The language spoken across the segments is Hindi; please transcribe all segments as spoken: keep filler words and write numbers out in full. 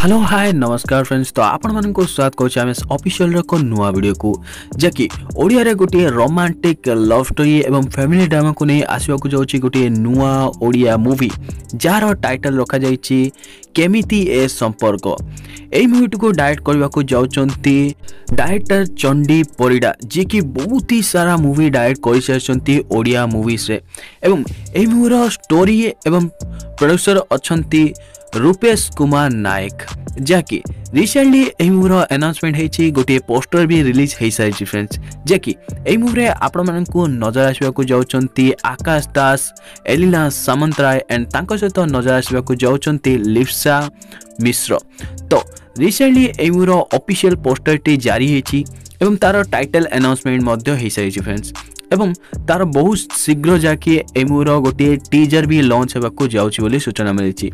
हेलो हाय नमस्कार फ्रेंड्स। तो आपण मान को स्वागत करुचे आम ऑफिशियल रो को नुआ वीडियो को जैकि ओडिया रे गोटे रोमांटिक लव स्टोरी एवं फैमिली ड्रामा को नहीं आसवा को जाउची गोटे नुआ ओडिया मूवी जार टाइटल रखा जाइछि केमिति ए संपर्क। एई मूवी को डायरेक्ट करबा को जाउचंती डायरेक्टर चंडी परिडा जे कि बहुत ही सारा मूवी डायरेक्ट कर सारचंती ओडिया मूवीज रे एवं एई मूवी रो स्टोरी एवं प्रोड्यूसर अछंती रूपेश कुमार नायक जैकि रिसेंटली एही मूवी रो अनाउंसमेंट हेछि गोटे पोस्टर भी रिलीज हे सारी फ्रेंड्स जैकि एही मूवी रे आपण मानन को नजर आसबा को जाउचंती आकाश दास एलिना सामंतराय एंड तांको सहित नजर आसबा को जाउचंती लिप्सा मिश्र। तो रिसेंटली एही मूवी रो ऑफिशियल पोस्टर टी जारी हेछि एवं तार टाइटल अनाउंसमेंट मध्ये हे सारी फ्रेंड्स एवं तार बहुत शीघ्र जाके एही मूवी रो गोटे टीजर भी लॉन्च हेबा को जाउछि बोली सूचना मिलिछि।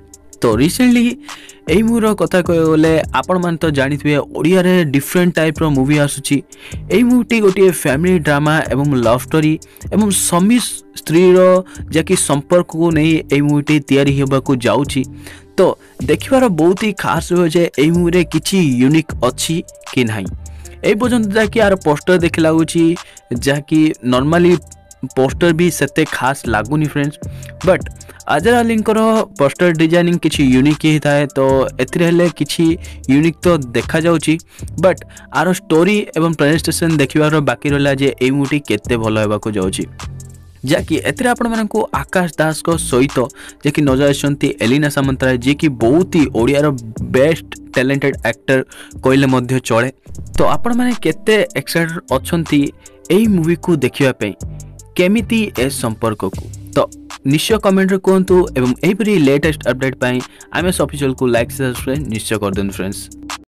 तो रिसेंटली एई मूवी कथा कहले आपण मान तो जानिथिबे ओडिया रे डिफरेंट टाइप रो मूवी आसुची। एई मूवी गोटे फैमिली ड्रामा एवं लव स्टोरी एवं स्वामी स्त्री रो जाकी संपर्क को नहीं एई मूवी तैयारी हेबा को जाउची। तो देखिबार बहुत ही खास हो जे एई मूवी रे किछि यूनिक अछि कि नाही एई पर्यंत जाकी यार पोस्टर देख लागुची जाकी नॉर्मली पोस्टर भी सेते खास लागुनी फ्रेंड्स बट अजर अलींकर पोस्टर डिजाइनिंग किछि यूनिक ही थाए। तो एथिरे हेले किछि यूनिक तो देखा जाउची बट आर स्टोरी एवं प्रेजेंटेशन देखिबार बाकी रहला जे एई मूवी केते भलो हेबा को जाउची जाकि एथिरे आपण मानन को आकाश दास को सहित जे कि नजर आछंती एलिना सामंतराय जे कि बहुत ही ओडिया रो बेस्ट टैलेंटेड एक्टर कहले मध्य चले। तो आपण माने केते एक्साइटेड अछंती एई मूवी को देखिबा पे केमिति ए संपर्क को। तो निश्चय कमेंट रे कहंतु एवं एही परी लेटेस्ट अपडेट पाई आम ऑफिशियल को लाइक सब्सक्राइब निश्चय कर देन फ्रेंड्स।